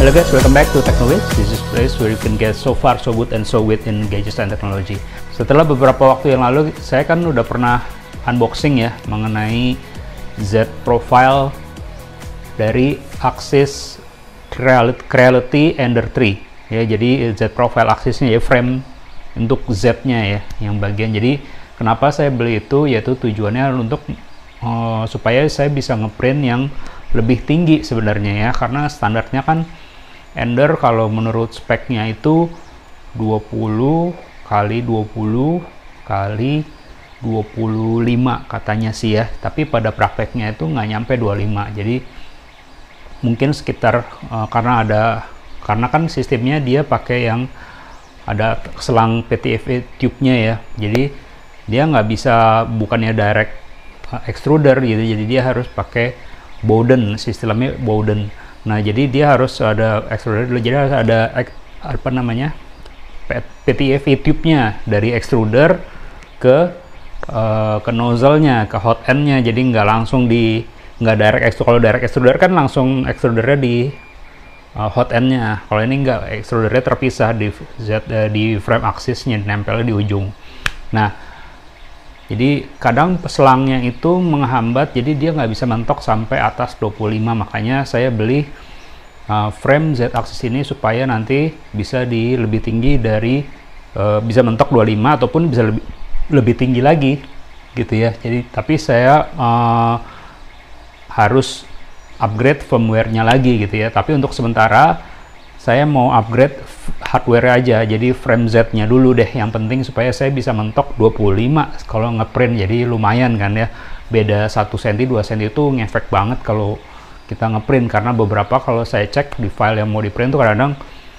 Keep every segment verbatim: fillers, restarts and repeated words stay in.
Hello guys, welcome back to Technowitz. This is a place where you can get so far, so good, and so with in gadgets and technology. Setelah beberapa waktu yang lalu, saya kan udah pernah unboxing ya mengenai Z Profile dari Axis Creality Ender tiga. Ya, jadi Z Profile Axisnya ya, frame untuk Z-nya ya, yang bagian. Jadi kenapa saya beli itu? Yaitu tujuannya untuk uh, supaya saya bisa ngeprint yang lebih tinggi sebenarnya ya, karena standarnya kan Ender kalau menurut speknya itu dua puluh kali dua puluh kali dua puluh lima katanya sih ya, tapi pada prakteknya itu nggak nyampe dua puluh lima. Jadi mungkin sekitar uh, karena ada karena kan sistemnya dia pakai yang ada selang P T F E tube-nya ya, jadi dia nggak bisa, bukannya direct uh, extruder gitu, jadi dia harus pakai Bowden, sistemnya Bowden. Nah, jadi dia harus ada extruder dulu, jadi harus ada apa namanya P T F E tube-nya dari extruder ke uh, ke nozzle-nya, ke hot end-nya. Jadi nggak langsung di nggak direct extruder. Kalau direct extruder kan langsung extrudernya di uh, hot end-nya. Kalau ini nggak, extrudernya terpisah di Z, uh, di frame axis-nya, nempelnya di ujung. Nah, jadi kadang selangnya itu menghambat, jadi dia nggak bisa mentok sampai atas dua puluh lima. Makanya saya beli uh, frame Z axis ini supaya nanti bisa di lebih tinggi dari uh, bisa mentok dua puluh lima ataupun bisa lebih lebih tinggi lagi gitu ya. Jadi tapi saya uh, harus upgrade firmware-nya lagi gitu ya. Tapi untuk sementara saya mau upgrade hardware aja, jadi frame Z-nya dulu deh yang penting, supaya saya bisa mentok dua puluh lima kalau ngeprint. Jadi lumayan kan ya, beda satu senti dua senti itu ngefek banget kalau kita ngeprint, karena beberapa kalau saya cek di file yang mau di print tuh kadang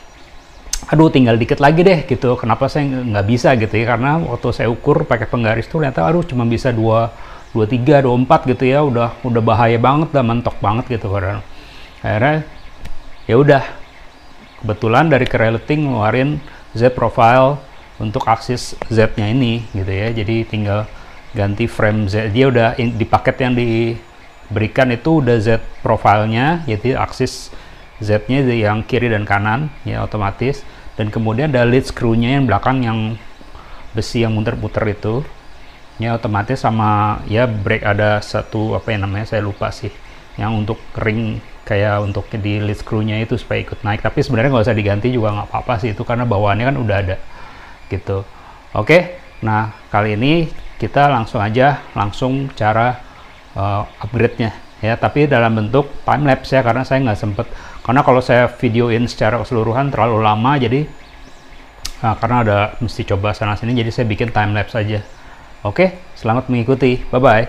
aduh tinggal dikit lagi deh gitu. Kenapa saya nggak bisa gitu ya, karena waktu saya ukur pakai penggaris tuh ternyata aduh cuma bisa dua puluh tiga, dua puluh empat gitu ya, udah udah bahaya banget, udah mentok banget gitu. Karena akhirnya ya udah, kebetulan dari Creality ngeluarin Z Profile untuk aksis Z-nya ini gitu ya. Jadi tinggal ganti frame Z. Dia udah in, di paket yang diberikan itu udah Z Profile-nya, yaitu aksis Z-nya yang kiri dan kanan ya otomatis. Dan kemudian ada lead screw-nya yang belakang, yang besi yang muter-muter itu ya otomatis, sama ya brake ada satu apa yang namanya saya lupa sih, yang untuk ring kayak untuk di lead screw-nya itu supaya ikut naik. Tapi sebenarnya nggak usah diganti juga nggak apa-apa sih itu, karena bawaannya kan udah ada gitu. Oke, nah kali ini kita langsung aja langsung cara uh, upgrade-nya ya, tapi dalam bentuk time lapse ya, karena saya nggak sempet, karena kalau saya videoin secara keseluruhan terlalu lama, jadi uh, karena ada mesti coba sana sini, jadi saya bikin time lapse aja. Oke, selamat mengikuti, bye bye.